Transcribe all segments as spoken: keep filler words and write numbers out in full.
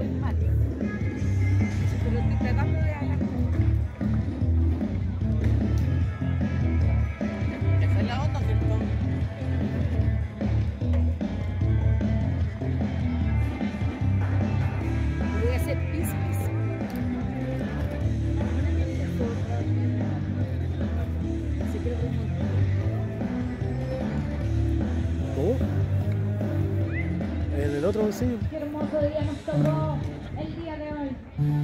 Pero estoy tratando de hablar. Esa es la onda, ¿cierto? Voy a hacer pis pis. Se quiere remontar. ¿Cómo? En el otro bolsillo. Qué hermoso día nos tocó el día de hoy.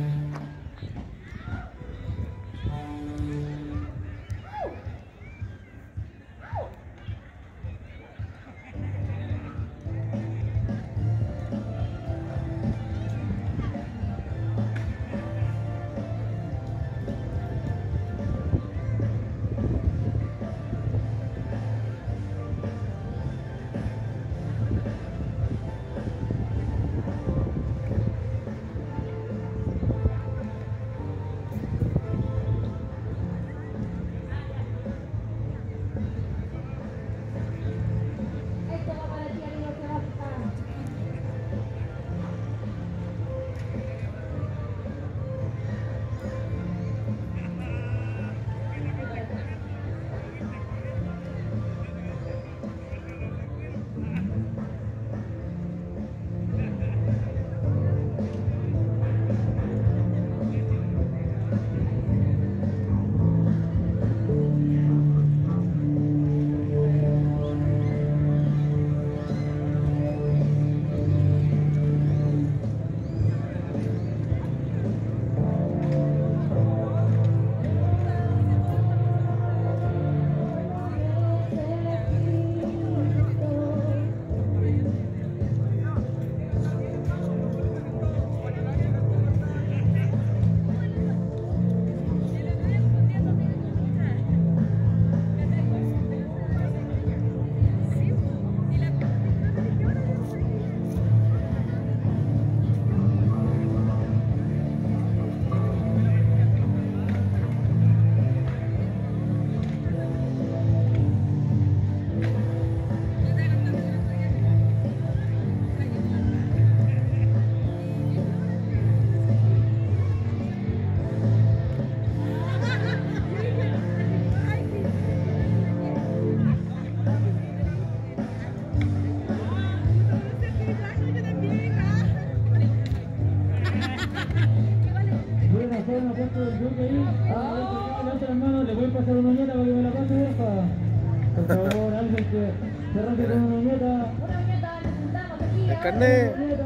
¿Le pueden pasar una uñeta para que me la pase, porfa? Por favor, alguien que se rompe con una uñeta. Una uñeta necesitamos aquí. El carnet. La niña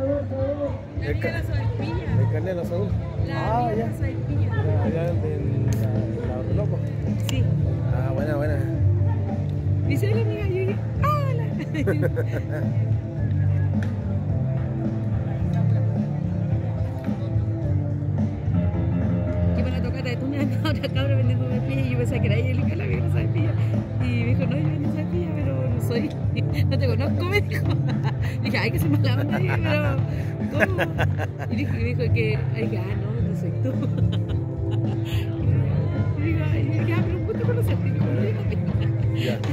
de la sobrepilla. El carnet de la salud. La Ah, niña de ya. la sobrepilla. Allá en la, la loco. Sí. Ah, buena, buena. Dice la amiga, yo dije, ¡hola! Que para la tocata de Tuña andaba otra cabra vendiendo sobrepilla y yo pensaba que era ella el que la vio la sobrepilla. Y me dijo, no, yo vendo sobrepilla, pero no soy, no te conozco, me dijo. Dije, ay, que se mala onda, dije, pero ¿cómo? Y dijo, y dijo que, ay, que, ah, no, no soy tú. Y digo, ay, que, ah, pero un gusto conocerte. Y digo, Ya.